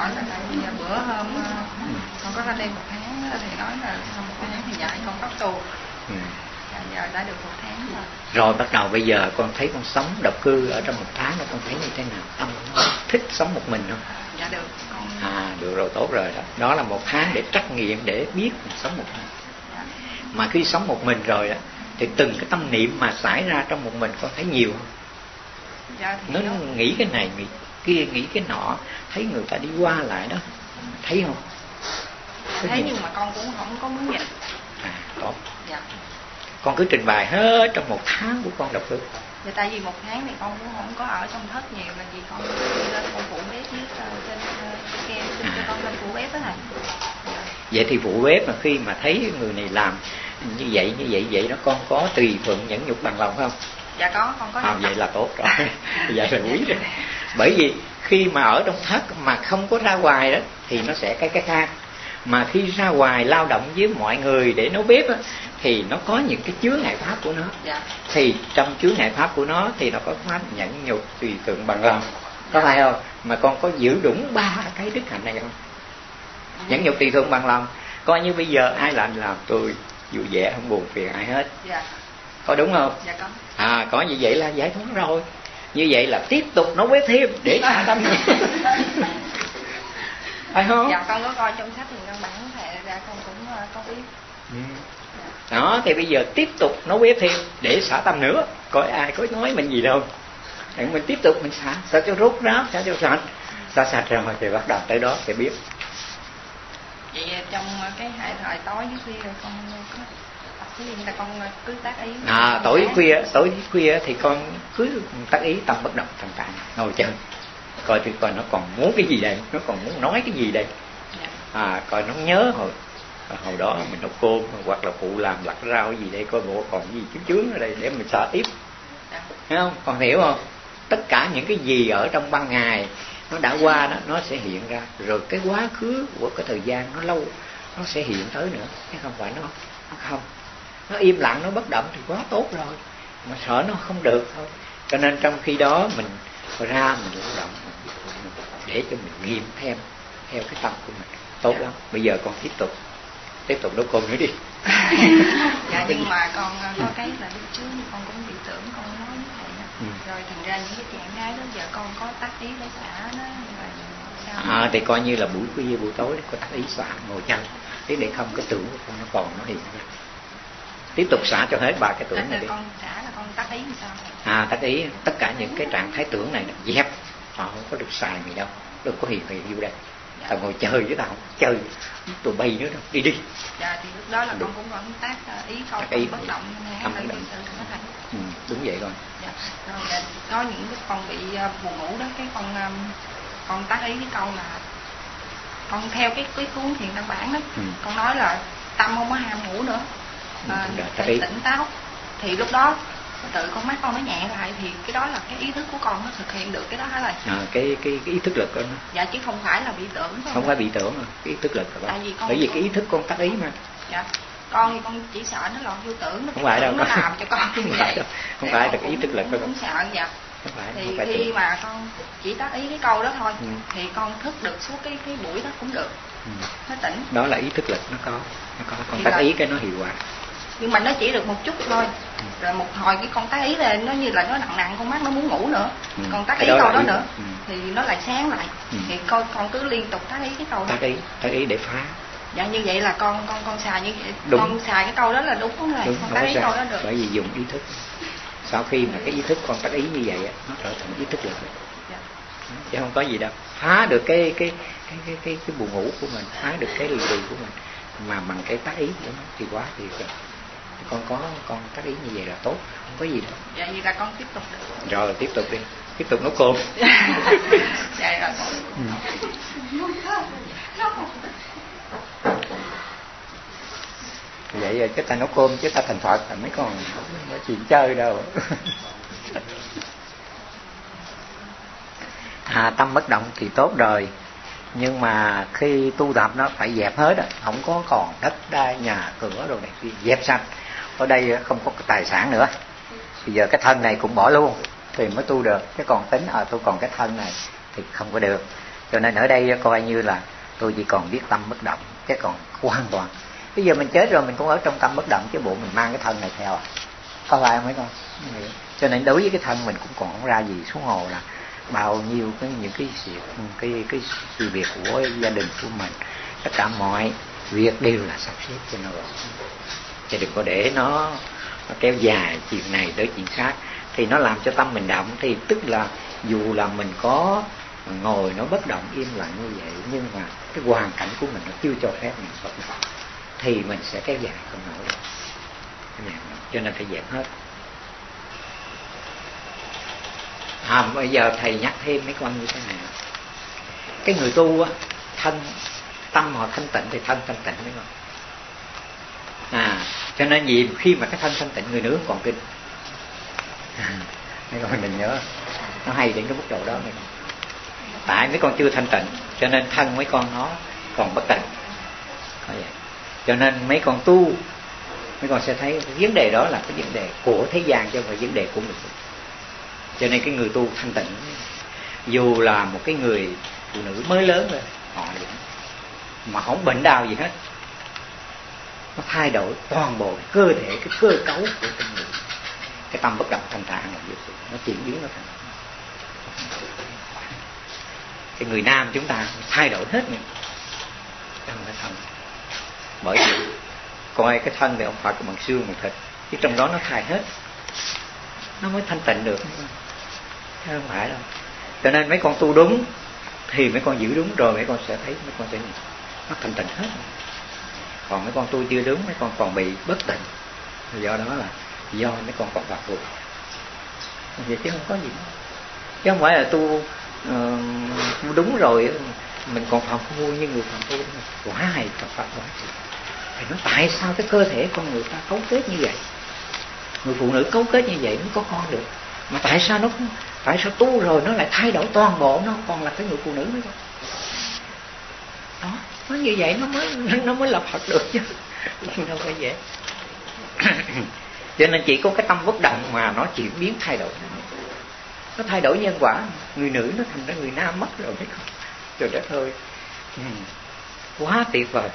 hỏi là tại vì bữa hôm con có ra đây 1 tháng thì nói là sau 1 tháng thì dạy con tóc tù. Giờ đã được 1 tháng rồi. Rồi bắt đầu bây giờ con thấy con sống độc cư ở trong 1 tháng đó, con thấy như thế nào? Con thích sống một mình không? Dạ được. Được rồi, tốt rồi đó. Đó là 1 tháng để trắc nghiệm, để biết mình sống một mình. Mà khi sống một mình rồi á, thì từng cái tâm niệm mà xảy ra trong một mình con thấy nhiều không? Dạ, nó nghĩ cái này, nghĩ kia, nghĩ cái nọ, thấy người ta đi qua lại đó, thấy không? Thấy nhưng mà con cũng không có muốn dịch. Tốt. Dạ. Con cứ trình bày hết trong 1 tháng của con độc cư. Dạ, tại vì 1 tháng thì con cũng không có ở trong thất nhiều, mà vì con đi lên con phụ bếp với trên kia, xin cho con lên phụ bếp đó này. Vậy thì phụ bếp mà khi mà thấy người này làm như vậy đó, con có tùy thuận nhẫn nhục bằng lòng không? Dạ có, con có. Vậy là tốt rồi. Vậy là quý rồi. Bởi vì khi mà ở trong thất mà không có ra ngoài đó thì nó sẽ cái khác. Mà khi ra ngoài lao động với mọi người để nấu bếp á, thì nó có những cái chướng ngại pháp của nó. Dạ. Thì trong chướng ngại pháp của nó thì nó có pháp nhẫn nhục tùy thuận bằng lòng. Có phải không? Mà con có giữ đúng 3 cái đức hạnh này không? Nhẫn nhục tùy thuận bằng lòng. Coi như bây giờ ai làm tôi vui vẻ, không buồn phiền ai hết. Dạ. Có đúng không? Dạ có. Có như vậy là giải thoát rồi. Như vậy là tiếp tục nấu bếp thêm để xả tâm. Phải không? Dạ, con có coi trong sách thì căn bản thề ra con cũng có biết. Đó, thì bây giờ tiếp tục nấu bếp thêm để xả tâm nữa. Coi ai có nói mình gì đâu. Mình tiếp tục mình xả cho rút ráo, xả cho sạch. Xả sạch rồi thì bắt đầu tới đó sẽ biết. Vậy trong cái thời tối với khuya rồi con có tập cái gì là con cứ tác ý? Tối khuya thì con cứ tác ý tâm bất động thần tại, ngồi chơi. Coi thì coi nó còn muốn cái gì đây, nó còn muốn nói cái gì đây. Coi nó nhớ hồi đó mình nấu cơm hoặc là phụ làm lặt rau cái gì đây, coi bộ còn gì chướng ở đây để mình xả tiếp. Thấy không? Con hiểu không? Tất cả những cái gì ở trong ban ngày nó đã qua đó, nó sẽ hiện ra. Rồi cái quá khứ của cái thời gian nó lâu, nó sẽ hiện tới nữa. Chứ không phải nó không. Nó im lặng, nó bất động thì quá tốt rồi. Mà sợ nó không được thôi. Cho nên trong khi đó mình ra mình lao động để cho mình nghiêm theo cái tâm của mình. Tốt lắm. Bây giờ con tiếp tục nấu cơm nữa đi. Dạ, nhưng mà con có cái là lúc trước con cũng bị tưởng con nói như vậy đó. Rồi thành ra những cái trạng thái đó giờ con có tác ý để xả nó là sao? Thì coi như là buổi khuya buổi tối có tác ý xả, ngồi chân để không cái tưởng của con nó còn nó hiện ra. Tiếp tục xả cho hết 3 cái tưởng này đi. Con xả là con tác ý làm sao? Tác ý tất cả những cái trạng thái tưởng này dẹp, họ không có được xài gì đâu, đừng có hiện vô đây. Tao ngồi chơi với tao không chơi tụi bay nữa đâu, đi. Dạ, thì lúc đó là con cũng vẫn tác ý câu bất động hay là sự nó thành. Đúng vậy rồi. Dạ. Rồi có những cái con bị buồn ngủ đó, cái con tác ý cái câu là con theo cái cuốn thiền căn bản đó. Con nói là tâm không có ham ngủ nữa, phải tỉnh táo. Thì lúc đó tự con mắt con nó nhẹ lại, thì cái đó là cái ý thức của con nó thực hiện được cái đó hả rồi. Cái ý thức lực của nó. Dạ, chứ không phải là bị tưởng. Không phải bị tưởng, cái ý thức lực của con. Bởi vì cái ý thức con tác ý mà. Dạ. Con thì con chỉ sợ nó lọt vô tưởng, nó không phải đâu, nó làm cho con như vậy. Không phải là cái ý thức lực của con. Cũng sợ dạ. Thì khi tưởng. Mà con chỉ tác ý cái câu đó thôi, thì con thức được suốt cái buổi đó cũng được. Nó tỉnh. Đó là ý thức lực nó có con tác ý cái nó hiệu quả. Nhưng mà nó chỉ được một chút thôi. Rồi một hồi cái con tác ý lên nó như là nó nặng con mắt nó muốn ngủ nữa. Con tác ý câu đó nữa thì nó lại sáng lại. Thì con cứ liên tục tác ý cái câu đó. Tác ý để phá. Dạ, như vậy là con xài như vậy. Đúng. Con xài cái câu đó là đúng rồi. Con tác ý câu đó được. Bởi vì dùng ý thức. Sau khi mà cái ý thức con tác ý như vậy nó trở thành ý thức lực. Dạ. Chứ không có gì đâu. Phá được cái buồn ngủ của mình, phá được cái lì của mình mà bằng cái tác ý của nó thì quá tuyệt rồi. Con tác ý như vậy là tốt, không có gì đâu. Dạ, vậy là con tiếp tục được. Rồi tiếp tục đi, tiếp tục nấu cơm. Dạ rồi. Vậy rồi cái ta nấu cơm chứ ta thành Phật là mấy con nói chuyện chơi đâu. Tâm bất động thì tốt rồi. Nhưng mà khi tu tập nó phải dẹp hết, không có còn đất đai nhà cửa rồi này, dẹp sạch. Ở đây không có tài sản nữa. Bây giờ cái thân này cũng bỏ luôn thì mới tu được. Cái còn tính tôi còn cái thân này thì không có được. Cho nên ở đây coi như là tôi chỉ còn biết tâm bất động, chứ còn hoàn toàn. Bây giờ mình chết rồi mình cũng ở trong tâm bất động, chứ bộ mình mang cái thân này theo à? Có phải không mấy con? Cho nên đối với cái thân mình cũng còn không ra gì, xuống hồ là bao nhiêu những cái sự việc của gia đình của mình, tất cả mọi việc đều là sắp xếp cho nó gọn, chứ đừng có để nó kéo dài chuyện này tới chuyện khác, thì nó làm cho tâm mình động. Thì tức là dù là mình có ngồi nó bất động im lặng như vậy, nhưng mà cái hoàn cảnh của mình nó chưa cho phép mình bất động, thì mình sẽ kéo dài không nổi đâu. Cho nên phải dẹp hết. Bây giờ thầy nhắc thêm mấy con như thế này. Cái người tu á, tâm họ thanh tịnh thì thân thanh tịnh mấy con. Cho nên vì khi mà cái thân thanh tịnh, người nữ còn kinh. Mấy con mình nhớ, nó hay đến cái mức độ đó mấy con. Tại mấy con chưa thanh tịnh, cho nên thân mấy con nó còn bất tịnh. Cho nên mấy con tu, mấy con sẽ thấy vấn đề đó là cái vấn đề của thế gian, chứ không phải vấn đề của mình. Cho nên cái người tu thanh tịnh, dù là một cái người phụ nữ mới lớn rồi, họ mà không bệnh đau gì hết, nó thay đổi toàn bộ cơ thể, cái cơ cấu của con người. Cái tâm bất động thanh thản là nó chuyển biến nó thành. Cái người nam chúng ta thay đổi hết mình trong cái thân. Bởi vì coi cái thân thì không phải bằng xương bằng thịt, chứ trong đó nó thay hết, nó mới thanh tịnh được, chứ không phải đâu. Cho nên mấy con tu đúng thì mấy con giữ đúng rồi, mấy con sẽ thấy mấy con sẽ nó thanh tịnh hết. Còn mấy con tu chưa đúng, mấy con còn bị bất tịnh, do đó là do mấy con còn bạc buộc vậy, chứ không có gì. Chứ không phải là tu đúng rồi mình còn phạm phu như người phạm phu. Quá hay Phật pháp quá. Thì nó tại sao cái cơ thể con người ta cấu kết như vậy, người phụ nữ cấu kết như vậy mới có con được, mà tại sao tu rồi nó lại thay đổi toàn bộ, nó còn là cái người phụ nữ nữa đó. Nó như vậy nó mới là Phật được chứ đâu phải vậy. Cho nên chỉ có cái tâm bất động mà nó chuyển biến thay đổi, nó thay đổi nhân quả. Người nữ nó thành ra người nam mất rồi mấy con. Trời đất ơi, quá tuyệt vời.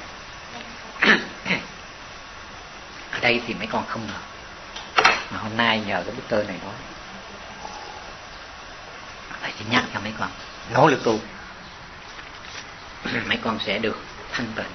Ở đây thì mấy con không ngờ, mà hôm nay nhờ cái bức tơ này nói, thầy chỉ nhắc cho mấy con nỗ lực tu, mấy con sẽ được thanh tịnh.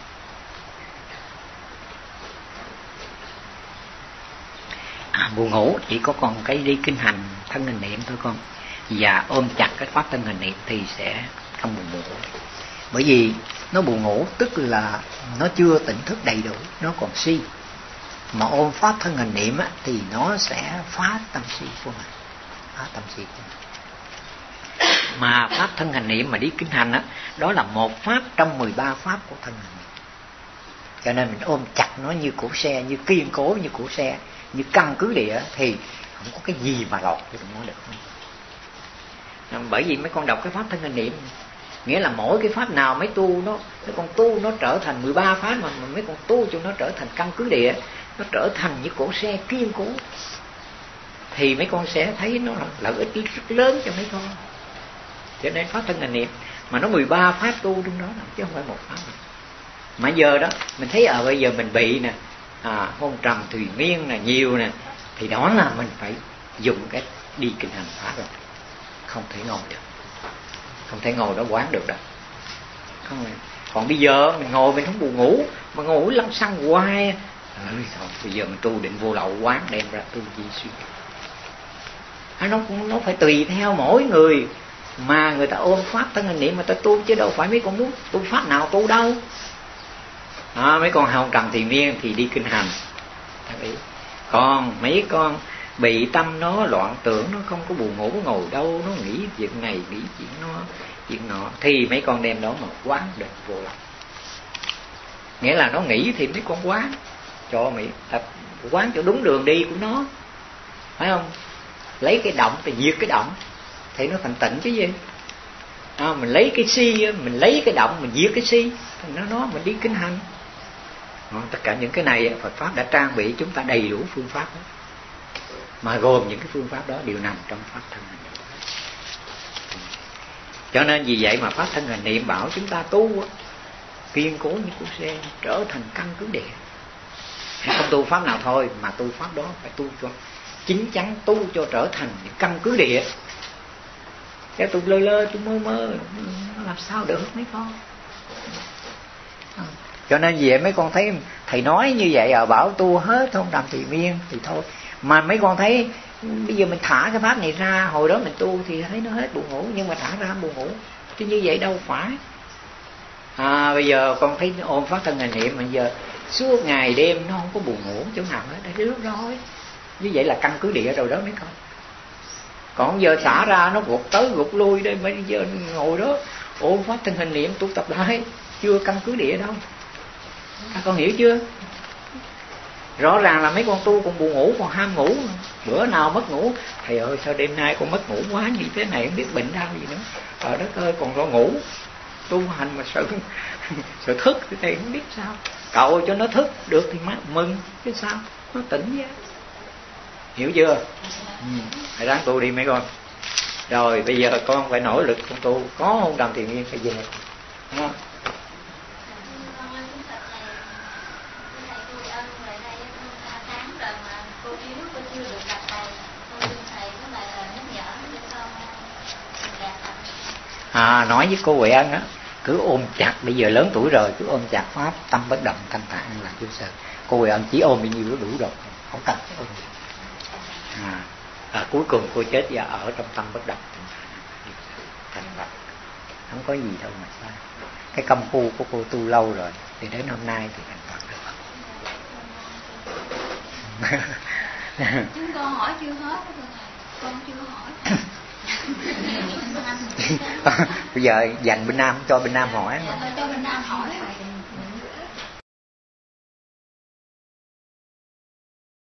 Buồn ngủ chỉ có còn cái đi kinh hành thân hình niệm thôi con, và ôm chặt cái pháp thân hình niệm thì sẽ không buồn ngủ. Bởi vì nó buồn ngủ tức là nó chưa tỉnh thức đầy đủ, nó còn si. Mà ôm pháp thân hình niệm á, thì nó sẽ phá tâm si của mình, phá tâm si của mình. Mà pháp thân hành niệm mà đi kinh hành á, đó là một pháp trong 13 pháp của thân hành niệm. Cho nên mình ôm chặt nó như cổ xe, như kiên cố như cổ xe, như căn cứ địa, thì không có cái gì mà lọt cho nó được. Bởi vì mấy con đọc cái pháp thân hành niệm, nghĩa là mỗi cái pháp nào mấy con tu nó trở thành 13 pháp, mà mấy con tu cho nó trở thành căn cứ địa, nó trở thành như cổ xe kiên cố, thì mấy con sẽ thấy nó là lợi ích rất lớn cho mấy con. Cho nên pháp thân hành niệm mà nó 13 pháp tu trong đó, chứ không phải một pháp này. Mà giờ đó mình thấy bây giờ mình bị nè, hôn trầm thùy miên nè, nhiều nè, thì đó là mình phải dùng cái đi kinh hành pháp rồi. Không thể ngồi được, không thể ngồi đó quán được đâu. Không. Còn bây giờ mình ngồi mình không buồn ngủ, mà ngồi lăng xăng hoài, thôi bây giờ mình tu định vô lậu quán, đem ra tu di suy. Nó phải tùy theo mỗi người mà người ta ôm pháp thân hành niệm mà ta tu, chứ đâu phải mấy con muốn tu pháp nào tu đâu. Mấy con hồng trầm thì miên thì đi kinh hành. Còn mấy con bị tâm nó loạn tưởng, nó không có buồn ngủ ngồi đâu, nó nghĩ chuyện này nghĩ chuyện nọ, thì mấy con đem đó mà quán được vô lậu. Nghĩa là nó nghĩ thì mấy con quán cho mày quán cho đúng đường đi của nó, phải không? Lấy cái động thì diệt cái động thì nó thành tịnh chứ gì. Mình lấy cái si, mình lấy cái động mình diệt cái si, nó mình đi kinh hành. Tất cả những cái này Phật pháp đã trang bị chúng ta đầy đủ phương pháp đó. Mà gồm những cái phương pháp đó đều nằm trong pháp thân hành niệm. Cho nên vì vậy mà Pháp Thân Hành Niệm bảo chúng ta tu kiên cố như củ sen, trở thành căn cứ địa. Không tu pháp nào thôi, mà tu pháp đó phải tu cho chín chắn, tu cho trở thành những căn cứ địa. Cái tu lơ lơ, tu mơ mơ, làm sao được mấy con. Cho nên vì vậy mấy con thấy thầy nói như vậy bảo tu hết không đàm thì miên thì thôi. Mà mấy con thấy bây giờ mình thả cái pháp này ra, hồi đó mình tu thì thấy nó hết buồn ngủ, nhưng mà thả ra buồn ngủ, chứ như vậy đâu phải. Bây giờ con thấy ôm Pháp Thân Hành Niệm mà giờ suốt ngày đêm nó không có buồn ngủ chỗ nào hết, đã được rồi. Như vậy là căn cứ địa rồi đó mấy con. Còn giờ xả ra nó gục tới gục lui đây, bây giờ ngồi đó ôm Pháp Thân Hành Niệm tu tập lại, chưa căn cứ địa đâu. Các con hiểu chưa? Rõ ràng là mấy con tu còn buồn ngủ, còn ham ngủ. Bữa nào mất ngủ, thầy ơi sao đêm nay con mất ngủ quá như thế này, không biết bệnh đau gì nữa. Trời đất ơi, còn lo ngủ. Tu hành mà sợ thức thì thầy không biết sao. Cầu cho nó thức được thì mừng, chứ sao nó tỉnh vậy. Hiểu chưa? Thầy ráng tu đi mấy con. Rồi bây giờ con phải nỗ lực con tu. Có không đàm thiền viên phải về, đúng không? Nói với cô Huệ Ân á, cứ ôm chặt, bây giờ lớn tuổi rồi, cứ ôm chặt pháp tâm bất động thanh thản là chưa sợ. Cô Huệ Ân chỉ ôm bao nhiêu đủ rồi, không cần ôm gì. Cuối cùng cô chết và ở trong tâm bất động thanh thản, không có gì đâu mà sao. Cái công phu của cô tu lâu rồi, thì đến hôm nay thì thành Phật được. Chúng con hỏi chưa hết, con chưa hỏi. Bây giờ dành bên Nam cho bên Nam hỏi. Cho bên Nam hỏi.